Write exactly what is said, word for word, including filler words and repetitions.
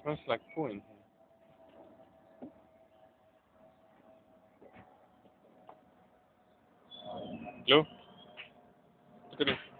Smells like poo in here. Lou, look at this.